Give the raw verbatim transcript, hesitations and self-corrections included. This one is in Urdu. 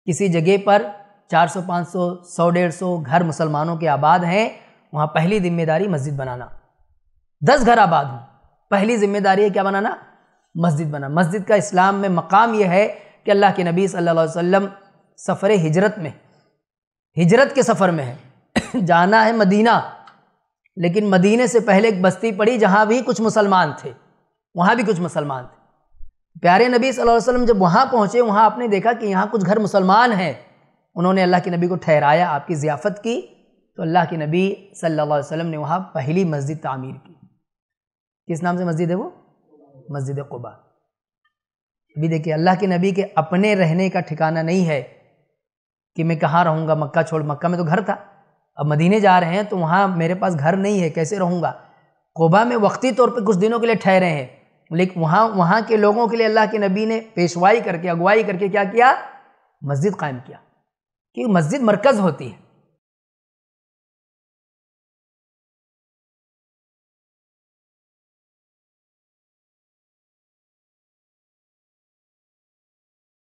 کسی جگہ پر چار سو پانچ سو سو ڈیڑھ سو گھر مسلمانوں کے آباد ہیں، وہاں پہلی ذمہ داری مسجد بنانا۔ دس گھر آباد ہوں، پہلی ذمہ داری ہے کیا بنانا؟ مسجد بنا۔ مسجد کا اسلام میں مقام یہ ہے کہ اللہ کے نبی صلی اللہ علیہ وسلم سفر ہجرت میں ہجرت کے سفر میں ہے، جانا ہے مدینہ، لیکن مدینے سے پہلے ایک بستی پڑی جہاں بھی کچھ مسلمان تھے، وہاں بھی کچھ مسلمان تھے۔ پیارے نبی صلی اللہ علیہ وسلم جب وہاں پہنچے، وہاں آپ نے دیکھا کہ یہاں کچھ گھر مسلمان ہیں، انہوں نے اللہ کے نبی کو ٹھہرایا، آپ کی ضیافت کی، تو اللہ کے نبی صلی اللہ علیہ وسلم نے وہاں پہلی مسجد تعمیر کی۔ کس نام سے مسجد ہے وہ؟ مسجد قباء۔ ابھی دیکھیں اللہ کے نبی کے اپنے رہنے کا ٹھکانہ نہیں ہے کہ میں کہاں رہوں گا، مکہ چھوڑ، مکہ میں تو گھر تھا، اب مدینے جا رہے ہیں تو وہاں میرے پاس گھر نہیں ہے، کیسے رہوں گا؟ قباء میں وقتی طور پہ کچھ دنوں کے لیے ٹھہرے ہیں، لیکن وہاں وہاں کے لوگوں کے لیے اللہ کے نبی نے پیشوائی کر کے، اگوائی کر کے کیا کیا؟ مسجد قائم کیا، کہ مسجد مرکز ہوتی ہے۔